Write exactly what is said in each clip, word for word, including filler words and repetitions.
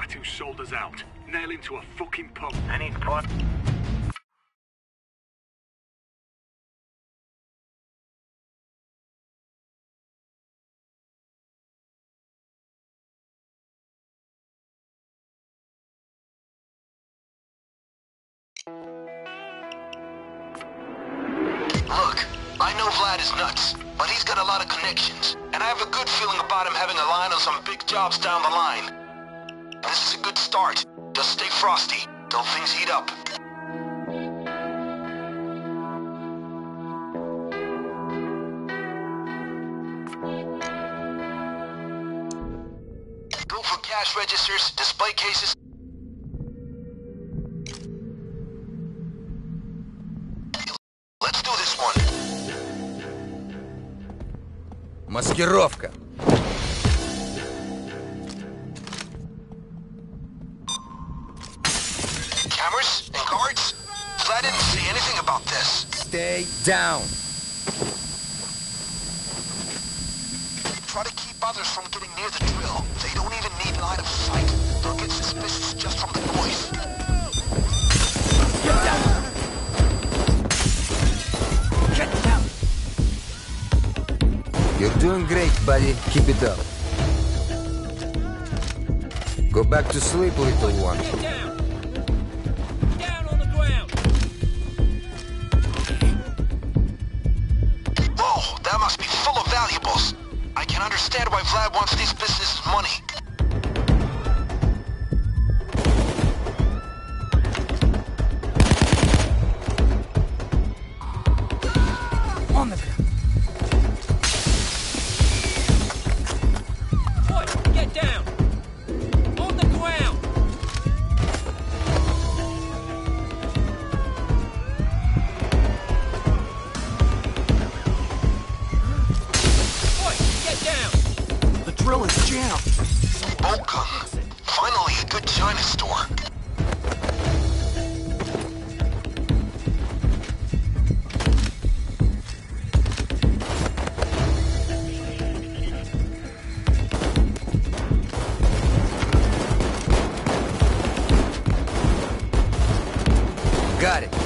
twat who sold us out. Nail him to a fucking pump. I need quad. Look, I know Vlad is nuts, but he's got a lot of connections, and I have a good feeling about him having a line on some big jobs down the line. This is a good start. Just stay frosty till things heat up. Go for cash registers, display cases. Let's do this one. Маскировка. Cameras and guards? Vlad didn't say anything about this. Stay down. Try to keep others from getting near the drill. They don't even need line of sight. They'll get suspicious just from the noise. Get down. Get down. You're doing great, buddy. Keep it up. Go back to sleep, little one. Get down. Down on the ground. Whoa, that must be full of valuables. I can understand why Vlad wants these businesses money. On the ground. Boy, get down. On the ground. Boy, get down. The drill is jammed. Welcome. Finally, a good China store. Got it.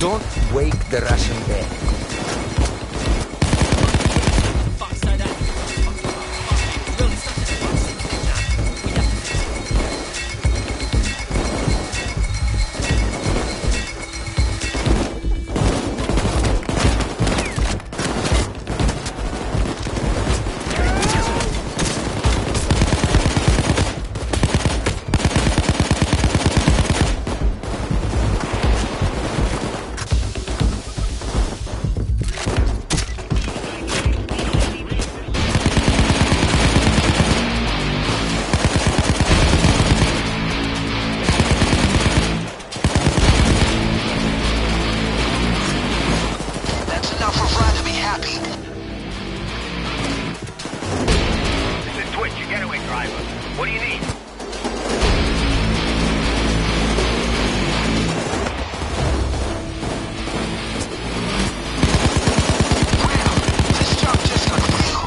Don't wake the Russian bear. Fuck, so that... Fuck, fuck, fuck, really, it's not just one thing now. We have to... That's enough for Vlad to be happy. This is Twitch, your getaway driver. What do you need? Wow, this job just got real.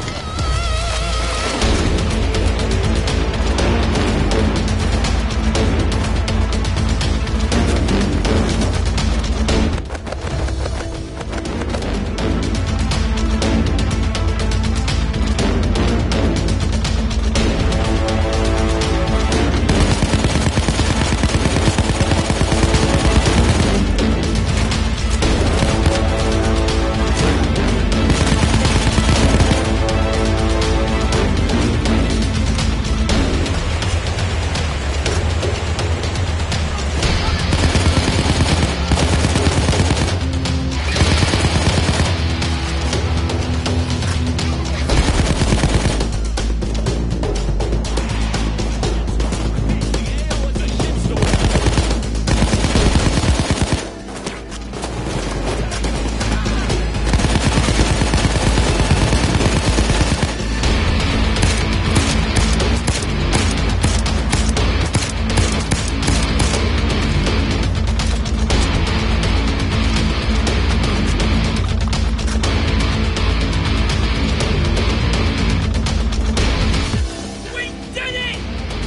We did it!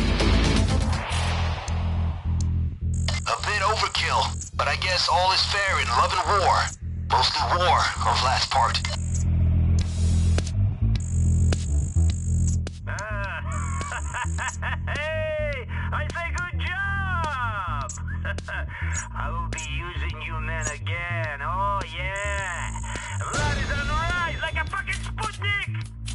A bit overkill, but I guess all is fair in love and war. Mostly war on Vlad's part. Hey, I say good job. I will be using you men again. Oh yeah. Vlad is on the rise like a fucking Sputnik.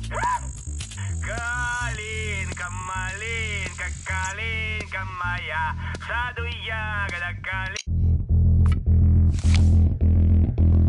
Kalin, kamalin, kakalin, kamaya, saduya, galakali.